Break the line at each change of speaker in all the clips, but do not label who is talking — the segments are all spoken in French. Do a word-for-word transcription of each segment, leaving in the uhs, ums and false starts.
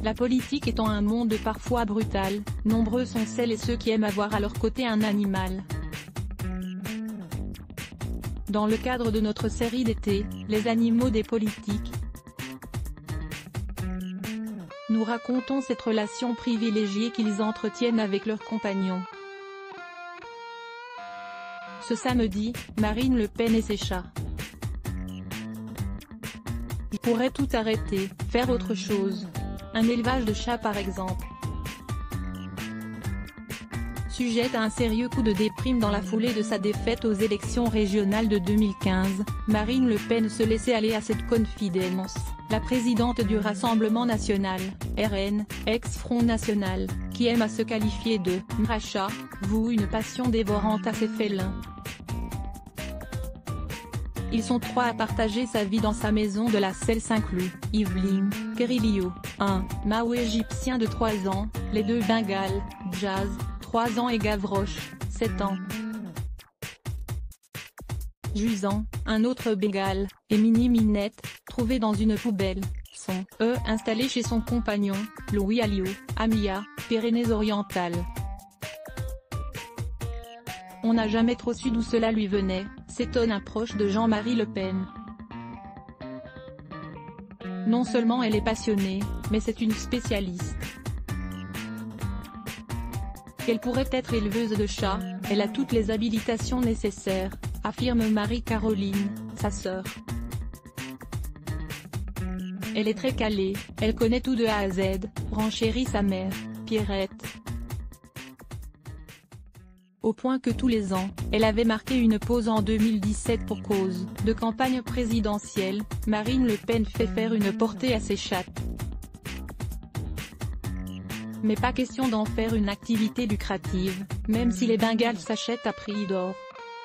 La politique étant un monde parfois brutal, nombreux sont celles et ceux qui aiment avoir à leur côté un animal. Dans le cadre de notre série d'été, Les animaux des politiques, nous racontons cette relation privilégiée qu'ils entretiennent avec leurs compagnons. Ce samedi, Marine Le Pen et ses chats. Ils pourraient tout arrêter, faire autre chose. Un élevage de chats par exemple. Sujette à un sérieux coup de déprime dans la foulée de sa défaite aux élections régionales de deux mille quinze, Marine Le Pen se laissait aller à cette confidence. La présidente du Rassemblement national, R N, ex-Front national, qui aime à se qualifier de « mracha », voue une passion dévorante à ses félins. Ils sont trois à partager sa vie dans sa maison de la Selle Saint-Cloud, Yvelines, Kerilio, un Mao égyptien de trois ans, les deux Bengales, Jazz, trois ans et Gavroche, sept ans. Jusant, un autre Bengale, et Mini Minette, trouvés dans une poubelle, sont, eux, installés chez son compagnon, Louis Alliot, à Mia, Pyrénées-Orientales. On n'a jamais trop su d'où cela lui venait, s'étonne un proche de Jean-Marie Le Pen. Non seulement elle est passionnée, mais c'est une spécialiste. Elle pourrait être éleveuse de chats, elle a toutes les habilitations nécessaires, affirme Marie-Caroline, sa sœur. Elle est très calée, elle connaît tout de A à Z, renchérit sa mère, Pierrette. Au point que tous les ans, elle avait marqué une pause en deux mille dix-sept pour cause de campagne présidentielle, Marine Le Pen fait faire une portée à ses chattes. Mais pas question d'en faire une activité lucrative, même si les Bengales s'achètent à prix d'or.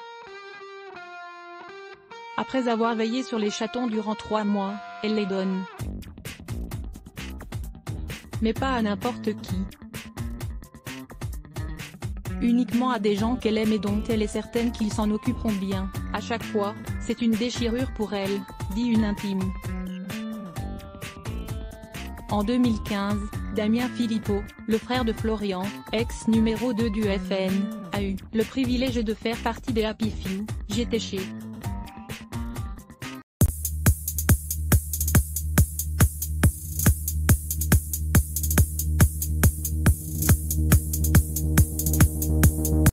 Après avoir veillé sur les chatons durant trois mois, elle les donne. Mais pas à n'importe qui. Uniquement à des gens qu'elle aime et dont elle est certaine qu'ils s'en occuperont bien. À chaque fois, c'est une déchirure pour elle, dit une intime. En deux mille quinze, Damien Philippot, le frère de Florian, ex numéro deux du F N, a eu le privilège de faire partie des Happy Few, j'étais chez